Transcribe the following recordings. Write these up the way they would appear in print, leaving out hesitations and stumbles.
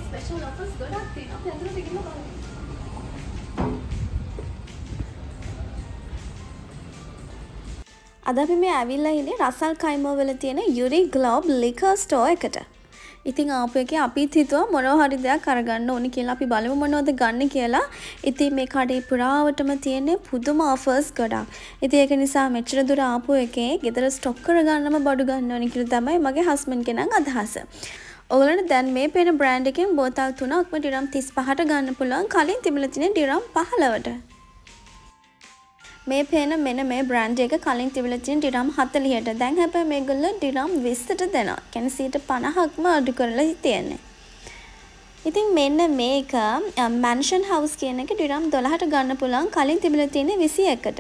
Special offers ගොඩක් තියෙනවා. අපි අතට ගිහින් බලමු. අද අපි මේ ඇවිල්ලා ඉන්නේ රසල් කයිමෝ වල තියෙන යුරි ග්ලෝබ් ලිකර් ස්ටෝර් එකට. ඉතින් ආපු එකේ අපිත් හිතුවා මොනවා හරි දෙයක් අරගන්න ඕනි කියලා. අපි බලමු මොනවද ගන්න කියලා. ඉතින් මේ කඩේ පුරාවටම තියෙන පුදුම ඔෆර්ස් ගොඩක්. ඉතින් ඒක නිසා මෙච්චර දුර ආපු එකේ ගෙදර ස්ටොක් කරගන්නම බඩු ගන්න ඕනි කියලා තමයි මගේ හස්බන්ඩ් කෙනාගේ අදහස. ඔයගොල්ලන්ට දැන් මේ පේන බ්‍රෑන්ඩ් එකෙන් බෝතල් 3ක්ම ඩිරම් 35ට ගන්න පුළුවන්. කලින් තිබිලා තියෙන ඩිරම් 15ට. මේ පේන මෙන්න මේ බ්‍රෑන්ඩ් එක කලින් තිබිලා තියෙන ඩිරම් 40ට. දැන් හැබැයි මේගොල්ලෝ ඩිරම් 20ට දෙනවා. කියන්නේ 50%ක්ම අඩු කරලා තියෙන්නේ. ඉතින් මෙන්න මේක මැන්ෂන් හවුස් කියන එක ඩිරම් 12ට ගන්න පුළුවන්. කලින් තිබිලා තියෙන්නේ 21ට.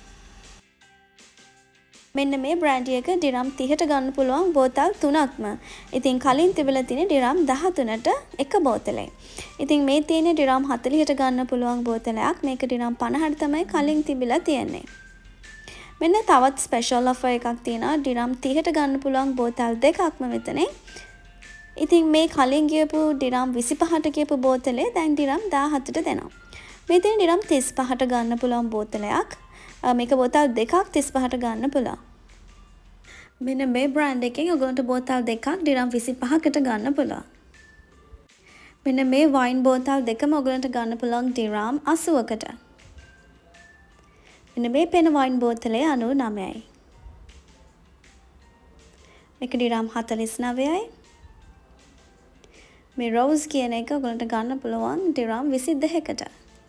මෙන්න මේ බ්‍රෑන්ඩ් එක ඩිරම් 30ට ගන්න පුළුවන් බෝතල් 3ක්ම. ඉතින් කලින් තිබිලා තියෙන ඩිරම් 13ට එක බෝතලේ. ඉතින් මේ තියෙන ඩිරම් 40ට ගන්න පුළුවන් බෝතලයක්. මේක ඩිරම් 50ට තමයි කලින් තිබිලා තියෙන්නේ. මෙන්න තවත් ස්පෙෂල් ඔෆර් එකක් තියෙනවා. ඩිරම් 30ට ගන්න පුළුවන් බෝතල් දෙකක්ම මෙතනේ. ඉතින් මේ කලින් ගියපු ඩිරම් 25ට ගියපු බෝතලේ දැන් ඩිරම් 17ට දෙනවා. මේ තියෙන ඩිරම් 35ට ගන්න පුළුවන් බෝතලයක්. මේක බෝතල් දෙකක් 35ට ගන්න පුළුවන්. මෙන්න මේ බ්‍රෑන්ඩ් එකෙන් ඔයගොල්ලන්ට බෝතල් දෙකක් ඩිරම් 25කට ගන්න පුළුවන්. මෙන්න මේ වයින් බෝතල් දෙකම ඔයගොල්ලන්ට ගන්න පුළුවන් ඩිරම් 80කට. මෙන්න මේ පේන වයින් බෝතලේ 99යි. මේක ඩිරම් 49යි. මේ රෝස් කියන එක ඔයගොල්ලන්ට ගන්න පුළුවන් ඩිරම් 22කට.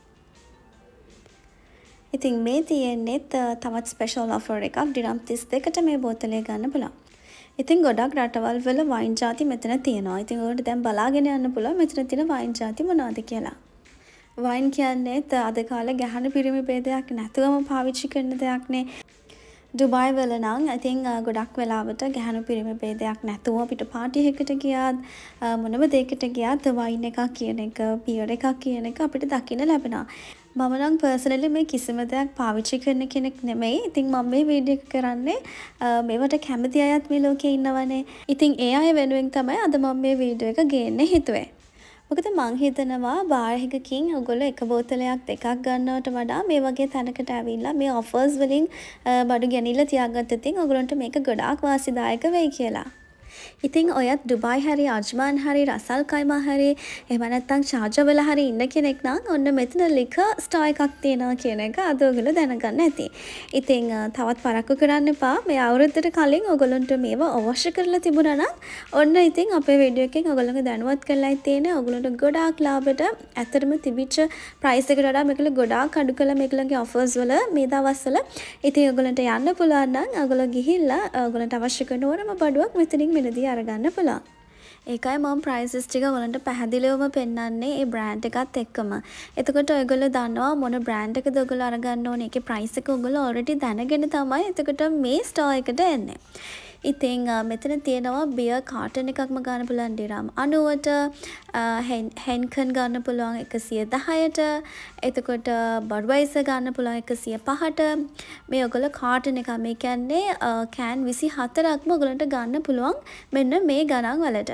ඉතින් මේ තියෙන්නේ තවත් ස්පෙෂල් ඔෆර් එකක් ඩිරම් 32කට මේ බෝතලේ ගන්න පුළුවන්. ඉතින් ගොඩක් රටවල් වල වයින් ಜಾති මෙතන තියෙනවා. ඉතින් ඔයාලට දැන් බලාගෙන යන්න පුළුවන් මෙතන තියෙන වයින් ಜಾති මොනවද කියලා. වයින් කියන්නේ අද කාලේ ගැහණු පිරිමි ભેදයක් නැතුවම පාවිච්චි කරන දෙයක් නේ. ඩුබායි වල නම් ඉතින් ගොඩක් වෙලාවට ගැහණු පිරිමි ભેදයක් නැතුව අපිට පාටි එකකට ගියාත් මොනම දෙයකට ගියාත් වයින් එකක් කියන එක බියර් එකක් කියන එක අපිට දකින්න ලැබෙනවා. මම නම් පර්සනලි මේ කිසිම දෙයක් පාවිච්චි කරන කෙනෙක් නෙමෙයි. ඉතින් මම මේ වීඩියෝ එක කරන්නේ මේවට කැමති අයත් මේ ලෝකේ ඉන්නවනේ. ඉතින් ඒ අය වෙනුවෙන් තමයි අද මම මේ වීඩියෝ එක ගේන්න හිතුවේ. මොකද මං හිතනවා බාර් එකකින් ඔයගොල්ලෝ එක බෝතලයක් දෙකක් ගන්නවට වඩා මේ වගේ තැනකට ඇවිල්ලා මේ ඔෆර්ස් වලින් බඩු ගැනීමලා තියාගත්තත් ඔයගොල්ලන්ට මේක ගොඩාක් වාසිදායක වෙයි කියලා. ඉතින් ඔයත් ඩුබායි හරි අජ්මාන් හරි රසල් කයිමා හරි එහෙම නැත්නම් ෂාර්ජා වල හරි ඉන්න කෙනෙක් නම් ඔන්න මෙතන ලිකර් ස්ටෝර් එකක් තියෙනවා කියන එක අද ඔයගොල්ලෝ දැනගන්න ඇති. ඉතින් තවත් පරක්කු කරන්න එපා. මේ අවුරුද්දට කලින් ඔයගොල්ලන්ට මේව අවශ්‍ය කරලා තිබුණා නම් ඔන්න ඉතින් අපේ වීඩියෝ එකෙන් ඔයගොල්ලන්ව දැනුවත් කරලා තියෙන්නේ. ඔයගොල්ලන්ට ගොඩාක් ලාභයට ඇත්තටම තිබිච්ච ප්‍රයිස් එකට වඩා මේකල ගොඩාක් අඩු කළා මේකලගේ ඔෆර්ස් වල මේ දවස්වල. ඉතින් ඔයගොල්ලන්ට යන්න පුළුවන් නම් ඔයගොල්ලෝ ගිහිල්ලා ඔයගොල්ලන්ට අවශ්‍ය කරන ඕනම බඩුවක් මෙතනින් මෙලදී අරගන්න පුළුවන්. ඒකයි මම ප්‍රයිසස් ටික ඔයගොල්ලන්ට පැහැදිලිවම පෙන්නන්නේ මේ බ්‍රෑන්ඩ් එකත් එක්කම. එතකොට ඔයගොල්ලෝ දන්නවා මොන බ්‍රෑන්ඩ් එකද ඔයගොල්ලෝ අරගන්න ඕනේ. ඒකේ ප්‍රයිස් එක ඔයගොල්ලෝ ඔල්රෙඩි දැනගෙන තමයි එතකොට මේ ස්ටෝර් එකට එන්නේ. ඉතින් මෙතන තියෙනවා බියර් කාටන් එකක්ම ගන්න පුළුවන් ඩිරම් 90ට, හෙන්කන් ගන්න පුළුවන් 110ට, එතකොට බඩ්වයිසර් ගන්න පුළුවන් 105ට. මේ ඔයගොල්ලෝ කාටන් එක මේ කියන්නේ කෑන් 24ක්ම ඔයගොල්ලන්ට ගන්න පුළුවන් මෙන්න මේ ගණන් වලට.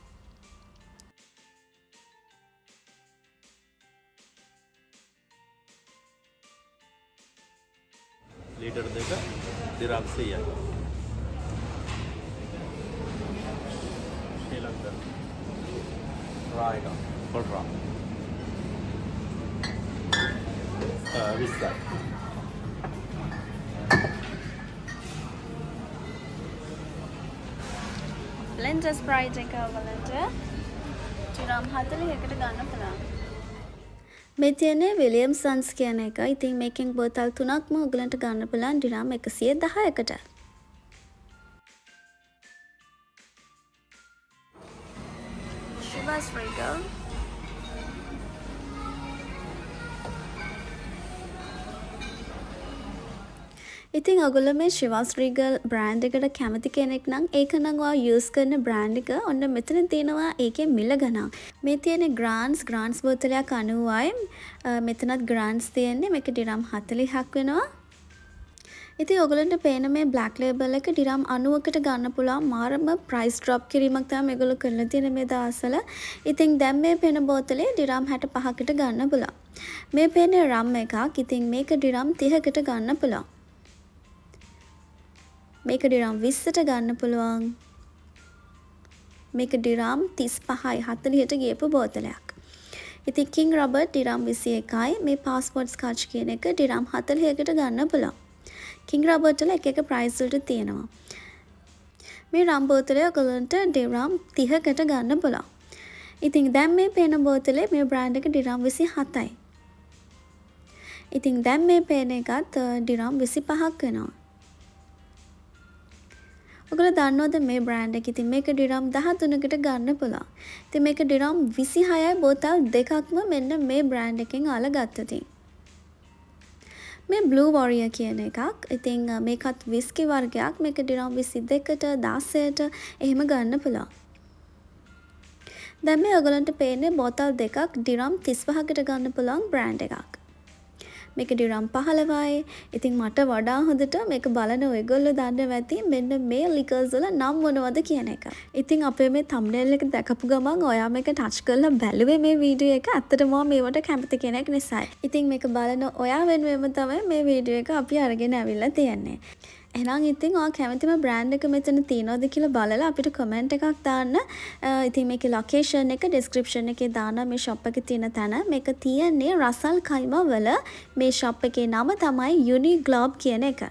ලීටර් දෙක ඩිරම් 100යි. Right on. Full rock. 20. Blender Sprite එක ඔයගලන්ට ඩිරම් 40කට ගන්න පුළුවන්. මේ තියෙන්නේ විලියම්සන්ස් කියන එක. ඉතින් මේකෙන් බෝතල් 3ක්ම ඔයගලන්ට ගන්න පුළුවන් ඩිරම් 110කට. Chivas Regal. ඉතින් ඔයගොල්ලෝ මේ Chivas Regal බ්‍රෑන්ඩ් එකට කැමති කෙනෙක් නම් ඒක නම් ඔයා යූස් කරන බ්‍රෑන්ඩ් එක ඔන්න මෙතන තියෙනවා ඒකේ මිල ගණන්. මේ තියෙන ග්‍රාන්ස් බෝතලයක් 90යි. මෙතනත් ග්‍රාන්ස් තියෙන්නේ මේක ඩිරම් 40ක් වෙනවා. ඉතින් ඔයගලන්ට පේන මේ බ්ලැක් ලේබල් එක ඩිරම් 90කට ගන්න පුළුවන් මාරම ප්‍රයිස් ඩ්‍රොප් කිරීමක් තමයි මේගොල්ලෝ කරලා තියෙන මේ දවස්වල. ඉතින් දැන් මේ පේන බෝතලේ ඩිරම් 65කට ගන්න පුළුවන්. මේ පේන රම් එකක්. ඉතින් මේක ඩිරම් 30කට ගන්න පුළුවන්. මේක ඩිරම් 20ට ගන්න පුළුවන්. මේක ඩිරම් 35යි 40ට ගියපු බෝතලයක්. ඉතින් කිං රොබර්ට් ඩිරම් 21යි. මේ පාස්පෝර්ට් ස්කාච් කියන එක ඩිරම් 40කට ගන්න පුළුවන්. කිං රොබර්ට් වල එක එක ප්‍රයිස් වලට තියෙනවා. මේ රම් බෝතලේ ඔයගලන්ට ඩිරම් 30කට ගන්න පුළුවන්. ඉතින් දැන් මේ පේන බෝතලේ මේ බ්‍රෑන්ඩ් එක ඩිරම් 27යි. ඉතින් දැන් මේ පේන එකත් ඩිරම් 25ක් වෙනවා. ඔයගොල්ලෝ දන්නවද මේ බ්‍රෑන්ඩ් එක? ඉතින් මේක ඩිරම් 13කට ගන්න පුළුවන්. ඉතින් මේක ඩිරම් 26යි බෝතල් දෙකක්ම මෙන්න මේ බ්‍රෑන්ඩ් එකෙන් අහලා ගත්තා. මේ Blue Warrior කියන එකක්. ඉතින් මේකත් විස්කි වර්ගයක්. මේක ඩිරම් 22ට 16ට එහෙම ගන්න පුළුවන්. දැන් මේ ඔයගලන්ට පේන්නේ බෝතල් දෙකක් ඩිරම් 35කට ගන්න පුළුවන් බ්‍රෑන්ඩ් එකක්. මේක ඩිරම් 15යි. ඉතින් මට වඩා හොඳට මේක බලන ඔයගොල්ලෝ දන්නවා ඇති මෙන්න මේ ලිකර්ස් වල නම් මොනවද කියන එක. ඉතින් අපේ මේ thumbnail එක දැකපු ගමන් ඔයා මේක ටච් කරලා බැලුවේ මේ වීඩියෝ එක. ඇත්තටම මේවට කැමති කෙනෙක් නිසායි. ඉතින් මේක බලන ඔයා වෙනුවෙන්ම තමයි මේ වීඩියෝ එක අපි අරගෙන ඇවිල්ලා තියෙන්නේ. එහෙනම් ඉතින් ඔයා කැමතිම බ්‍රෑන්ඩ් එක මෙතන තියෙනවද කියලා බලලා අපිට කමෙන්ට් එකක් දාන්න. ඉතින් මේකේ ලොකේෂන් එක ඩිස්ක්‍රිප්ෂන් එකේ දාන්න මේ ෂොප් එකේ තියෙන තැන. මේක තියෙන්නේ රසල් කයිමා වල. මේ ෂොප් එකේ නම තමයි Uniglob කියන එක.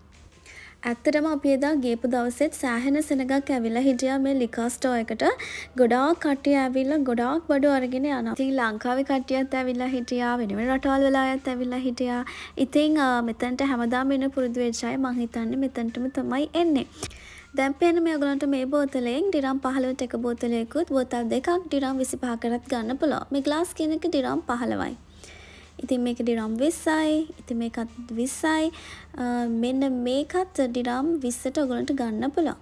ඇත්තටම අපි එදා ගියපු දවසෙත් සෑහෙන සෙනගක් ඇවිල්ලා හිටියා මේ ලිකර් ස්ටෝර් එකට. ගොඩාක් කට්ටිය ඇවිල්ලා ගොඩාක් බඩු අරගෙන යනවා. ඉතින් ලංකාවේ කට්ටියත් ඇවිල්ලා හිටියා, වෙන වෙන රටවල් වල අයත් ඇවිල්ලා හිටියා. ඉතින් මෙතනට හැමදාම එන පුරුදු වෙච්ච අය මං හිතන්නේ මෙතනටම තමයි එන්නේ. දැන් පේන මේ ඔයගලන්ට මේ බෝතලෙන් ඩිරම් 15ට එක බෝතලයකුත් බෝතල් දෙකක් ඩිරම් 25කටත් ගන්න පුළුවන්. මේ ග්ලාස් කියන එක ඩිරම් 15යි. ඉතින් මේක ඩිරම් 20යි. ඉතින් මේකත් 20යි. මෙන්න මේකත් ඩිරම් 20ට ඔයගලන්ට ගන්න පුළුවන්.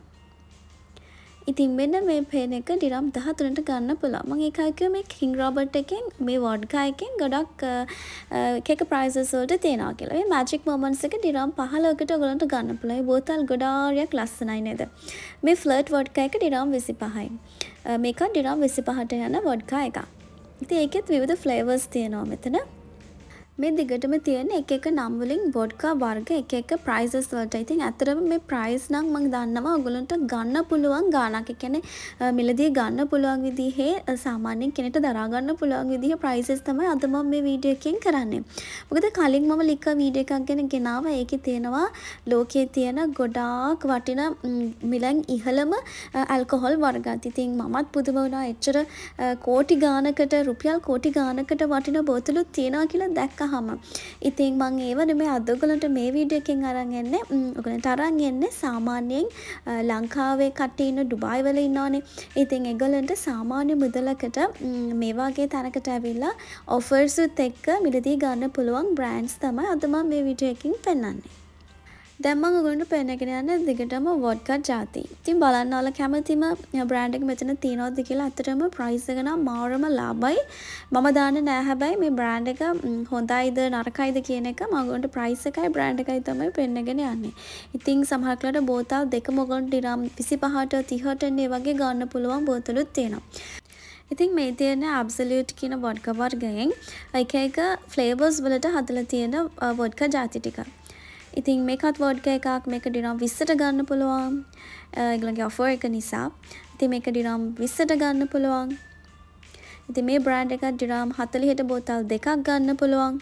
ඉතින් මෙන්න මේ පේන එක ඩිරම් 13ට ගන්න පුළුවන්. මම ඒකයි කිව්වේ මේ කිං රොබර්ට් එකෙන් මේ වොඩ්කා එකෙන් ගොඩක් එක එක ප්‍රයිසස් වලට තියෙනවා කියලා. මේ මැජික් මොමන්ට්ස් එක ඩිරම් 15කට ඔයගලන්ට ගන්න පුළුවන්. මේ බෝතල් ගොඩාරියක් ලස්සනයි නේද? මේ ෆ්ලර්ට් වොඩ්කා එක ඩිරම් 25යි. මේක ඩිරම් 25ට යන වොඩ්කා එකක්. ඉතින් ඒකෙත් විවිධ ෆ්ලේවර්ස් තියෙනවා මෙතන. මේ දිගටම තියෙන එක එක නම් වලින් වොඩ්කා වර්ග එක එක ප්‍රයිසස් වලට. ඉතින් ඇත්තටම මේ ප්‍රයිස් නම් මම දන්නවා ඔයගලන්ට ගන්න පුළුවන් ගාණක්. ඒ කියන්නේ මිලදී ගන්න පුළුවන් විදිහේ සාමාන්‍යයෙන් කෙනෙක්ට දරා ගන්න පුළුවන් විදිහේ ප්‍රයිසස් තමයි අද මම මේ වීඩියෝ එකෙන් කරන්නේ. මොකද කලින් මම ලිකර් වීඩියෝ එකක් ගැන ගෙනාවා. ඒකේ තියෙනවා ලෝකයේ තියෙන ගොඩාක් වටින මිලෙන් ඉහළම ඇල්කොහොල් වර්ගات. ඉතින් මමත් පුදුම වුණා එච්චර කෝටි ගාණකට රුපියල් කෝටි ගාණකට වටින බෝතලුත් තියෙනවා කියලා දැක්කහම. ඉතින් මම ඒව නෙමෙයි අද ඔයගලන්ට මේ වීඩියෝ එකෙන් අරන් එන්නේ. ඔයගලන්ට අරන් එන්නේ සාමාන්‍යයෙන් ලංකාවේ කට්ටිය ඉන්න ඩුබායි වල ඉන්නවනේ. ඉතින් ඒගොල්ලන්ට සාමාන්‍ය මුදලකට මේ වගේ තැනකට ඇවිල්ලා ඔෆර්ස් උත් එක්ක මිලදී ගන්න පුළුවන් බ්‍රෑන්ඩ්ස් තමයි අද මම මේ වීඩියෝ එකකින් පෙන්නන්නේ. දැන් මම ඔයගොල්ලන්ට පෙන්නගෙන යන්නේ දිගටම වොඩ්කා ಜಾති. ඉතින් බලන්න ඔයාලා කැමතිම බ්‍රෑන්ඩ් එක මෙතන තියෙනවද කියලා. අතරම ප්‍රයිස් එක නම් මාරම ලාභයි. මම දාන්නේ නෑ හැබැයි මේ බ්‍රෑන්ඩ් එක හොඳයිද නරකයිද කියන එක මම ඔයගොල්ලන්ට ප්‍රයිස් එකයි බ්‍රෑන්ඩ් එකයි තමයි පෙන්නගෙන යන්නේ. ඉතින් සමහරකට බෝතල් දෙකම ඔයගොල්ලන්ට ඩිරම් 25ට 30ට මේ වගේ ගන්න පුළුවන් බෝතලුත් තියෙනවා. ඉතින් මේ තියෙන ඇබ්සලියුට් කියන වොඩ්කා වර්ගයෙන් එක එක ෆ්ලේවර්ස් වලට හදලා තියෙන වොඩ්කා ಜಾති ටික. ඉතින් මේකත් වොඩ්කා එකක්. මේක ඩිරම් 20ට ගන්න පුළුවන්. ඒගොල්ලන්ගේ ඔෆර් එක නිසා. ඉතින් මේක ඩිරම් 20ට ගන්න පුළුවන්. ඉතින් මේ බ්‍රෑන්ඩ් එක ඩිරම් 40ට බෝතල් දෙකක් ගන්න පුළුවන්.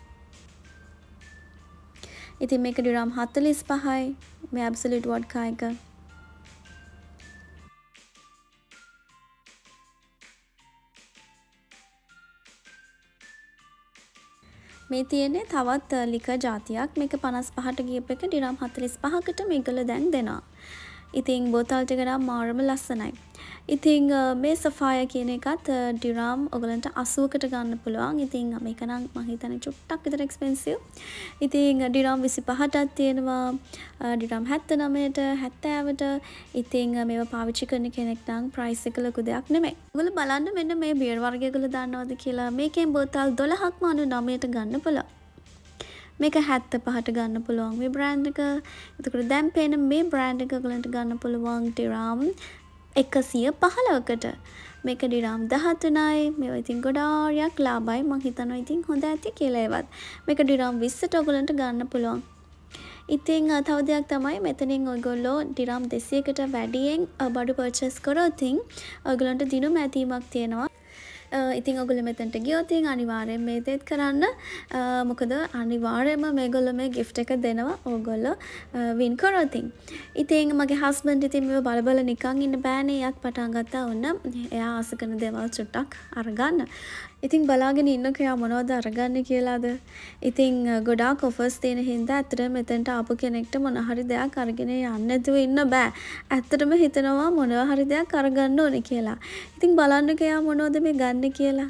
ඉතින් මේක ඩිරම් 45යි. මේ ඇබ්සලියුට් වොඩ්කා එක. මේ තියෙන්නේ තවත් ලිකර් ಜಾතියක්. මේක 55ට ගියප එක ඩිරම් 45කට මේගොල්ලෝ දැන් දෙනවා. ඉතින් බෝතල් ටික නම් මාරම ලස්සනයි. ඉතින් මේ සෆායා කියන එකත් ඩිරම් ඔයගලන්ට 80කට ගන්න පුළුවන්. ඉතින් මේක නම් මම හිතන්නේ චුට්ටක් විතර එක්ස්පෙන්සිව්. ඉතින් ඩිරම් 25ටත් තියෙනවා. ඩිරම් 79ට 70ට. ඉතින් මේවා පාවිච්චි කරන කෙනෙක් නම් ප්‍රයිස් එක ලොකු දෙයක් නෙමෙයි. ඔයගොල්ලෝ බලන්න මෙන්න මේ බියර් වර්ගයකල දන්නවද කියලා. මේකෙන් බෝතල් 12ක්ම 99ට ගන්න පුළුවන්. මේක 75ට ගන්න පුළුවන් මේ බ්‍රෑන්ඩ් එක. එතකොට දැන් පේන මේ බ්‍රෑන්ඩ් එක ඔයගලන්ට ගන්න පුළුවන් ඩිරම් 115කට. මේක ඩිරම් 13යි. මේවා ඉතින් ගොඩාක් ලාභයි. මම හිතනවා ඉතින් හොඳ ඇති කියලා ඒවත්. මේක ඩිරම් 20ට ඔයගලන්ට ගන්න පුළුවන්. ඉතින් තව දෙයක් තමයි මෙතනින් ඔයගොල්ලෝ ඩිරම් 200කට වැඩියෙන් බඩු පර්චේස් කරොත් ඔයගලන්ට දිනුම ඇතීමක් තියෙනවා. ඉතින් ඔයගොල්ලෝ මෙතනට ගියොත් අනිවාර්යෙන් මේ දෙත් කරන්න. මොකද අනිවාර්යයෙන්ම මේගොල්ලෝ මේ gift එක දෙනවා ඔයගොල්ලෝ win කරොත්. ඉතින් මගේ husband ඉතින් මේව බල නිකන් ඉන්න බෑනේ. එයාත් පටන් ගත්තා වුණ. එයා ආස කරන දේවල් චුට්ටක් අරගන්න. ඉතින් බලාගෙන ඉන්නකෝ එයා මොනවද අරගන්නේ කියලාද. ඉතින් ගොඩාක් offers තියෙන හින්දා ඇත්තටම මෙතනට ආපු කෙනෙක්ට මොන හරි දෙයක් අරගෙන යන්න නැතුව ඉන්න බෑ. ඇත්තටම හිතනවා මොනවා හරි දෙයක් අරගන්න ඕනේ කියලා. ඉතින් බලන්නකෝ එයා මොනවද මේ ගන්න කියලා.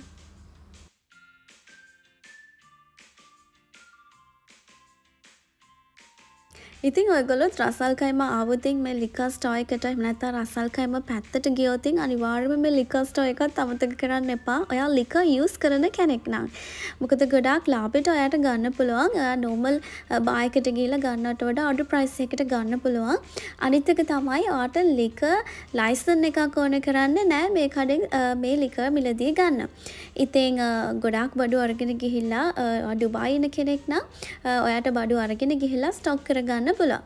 ඉතින් ඔයගොල්ලෝ රසල් කයිම ආවොත් මේ ලිකර් ස්ටෝර් එකට එහෙම නැත්නම් රසල් කයිම පැත්තට ගියොත් අනිවාර්යයෙන්ම මේ ලිකර් ස්ටෝර් එකත් අමතක කරන්න එපා. ඔයා ලිකර් යූස් කරන කෙනෙක් නම්. මොකද ගොඩාක් ලාභයට ඔයාට ගන්න පුළුවන්. ඔයා normal බාර් එකට ගිහලා ගන්නවට වඩා අඩු price එකකට ගන්න පුළුවන්. අනිත් එක තමයි ඔයාට ලිකර් ලයිසන් එකක් ඕන කරන්නේ නැහැ මේ කඩෙන් මේ ලිකර් මිලදී ගන්න. ඉතින් ගොඩාක් බඩු අරගෙන ගිහිල්ලා ඩුබායි ඉන්න කෙනෙක් නම් ඔයාට බඩු අරගෙන ගිහිල්ලා ස්ටොක් කරගන්න පුළුවන්.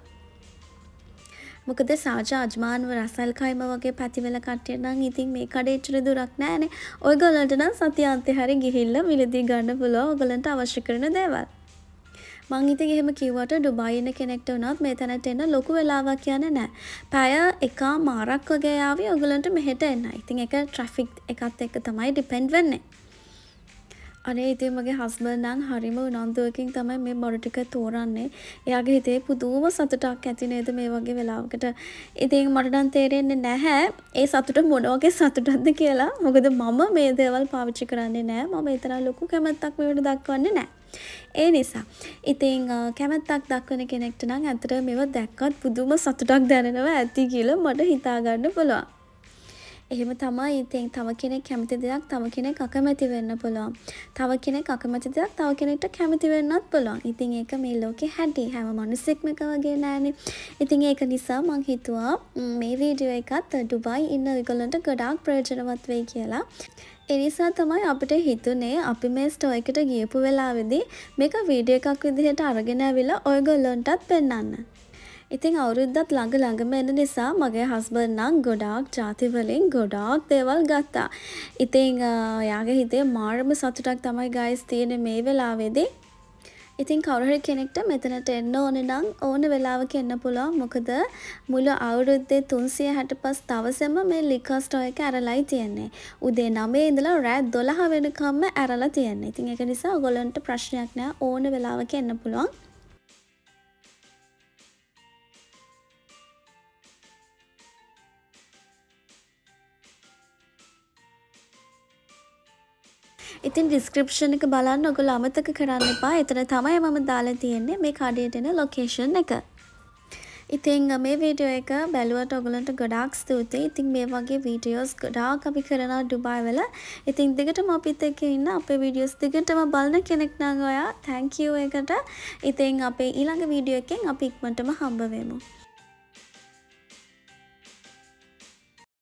මොකද සාජා අජ්මාන්ව රසල් කයිම වගේ පැතිවල කට්ටිය නම් ඉතින් මේ කඩේ ඉච්චර දුරක් නැහැනේ. ඔයගොල්ලන්ට නම් සතියාන්තේ හරි ගිහිල්ලා මිලදී ගන්න පුළුවන් ඔයගොල්ලන්ට අවශ්‍ය කරන දේවල්. මං ඉතින් එහෙම කිව්වට ඩුබායි ඉන්න කෙනෙක්ට වුණත් මේ තැනට එන්න ලොකු වෙලාවක් යන්නේ නැහැ. පැය එකමාරක් වගේ ආවි ඔයගොල්ලන්ට මෙහෙට එන්න. ඉතින් ඒක ට්‍රැෆික් එකත් එක්ක තමයි ඩිපෙන්ඩ් වෙන්නේ. අනේ ඉතින් මගේ හස්බන්ඩ් නම් හරිම උනන්දුවකින් තමයි මේ බඩු ටික තෝරන්නේ. එයාගේ හිතේ පුදුම සතුටක් ඇති නේද මේ වගේ වෙලාවකට. ඉතින් මට නම් තේරෙන්නේ නැහැ ඒ සතුට මොන වගේ සතුටක්ද කියලා. මොකද මම මේ දේවල් පාවිච්චි කරන්නේ නැහැ. මම ඒ තරම් ලොකු කැමැත්තක් මේවට දක්වන්නේ නැහැ. ඒ නිසා ඉතින් කැමැත්තක් දක්වන කෙනෙක්ට නම් ඇත්තට මේව දැක්කත් පුදුම සතුටක් දැනෙනවා ඇති කියලා මට හිතා ගන්න පුළුවන්. එහෙම තමයි. ඉතින් තව කෙනෙක් කැමති දෙයක් තව කෙනෙක් අකමැති වෙන්න පුළුවන්. තව කෙනෙක් අකමැති දෙයක් තව කෙනෙක්ට කැමති වෙන්නත් පුළුවන්. ඉතින් ඒක මේ ලෝකේ හැටි. හැම මිනිස්සෙක්ම එක වගේ නෑනේ. ඉතින් ඒක නිසා මං හිතුවා මේ වීඩියෝ එකත් ඩුබායි ඉන්න ඔයගොල්ලන්ට ගොඩාක් ප්‍රයෝජනවත් වෙයි කියලා. ඒ නිසා තමයි අපිට හිතුනේ අපි මේ ස්ටෝර් එකට ගියපු වෙලාවේදී මේක වීඩියෝ එකක් විදිහට අරගෙන ආවිලා ඔයගොල්ලන්ටත් පෙන්නන්න. ඉතින් අවුරුද්දත් ළඟම එන නිසා මගේ හස්බන්ඩ් නම් ගොඩාක් ජාති වලින් ගොඩාක් දේවල් ගත්තා. ඉතින් යාගේ හිතේ මාරම සතුටක් තමයි guys තියෙන්නේ මේ වෙලාවේදී. ඉතින් කවුරු හරි කෙනෙක්ට මෙතනට එන්න ඕනේ නම් ඕන වෙලාවක එන්න පුළුවන්. මොකද මුළු අවුරුද්දේ 365 දවසෙම මේ ලිකර් ස්ටෝර් එක ඇරලායි තියෙන්නේ. උදේ 9 ඉඳලා රෑ 12 වෙනකම්ම ඇරලා තියෙන්නේ. ඉතින් ඒක නිසා ඔයගොල්ලන්ට ප්‍රශ්නයක් නෑ ඕන වෙලාවක එන්න පුළුවන්. ඉතින් ඩිස්ක්‍රිප්ෂන් එක බලන්න ඔයගොල්ලෝ අමතක කරන්න එපා. එතන තමයි මම දාලා තියෙන්නේ මේ කඩේට එන ලොකේෂන් එක. ඉතින් මේ වීඩියෝ එක බැලුවට ඔයගොල්ලන්ට ගොඩාක් ස්තුතියි. ඉතින් මේ වගේ වීඩියෝස් ගොඩාක් අපි කරනවා ඩුබායි වල. ඉතින් දිගටම අපිත් එක්ක ඉන්න අපේ වීඩියෝස් දිගටම බලන කෙනෙක් නම් ඔයා thank you එකට. ඉතින් අපේ ඊළඟ වීඩියෝ එකෙන් අපි ඉක්මනටම හම්බ වෙමු.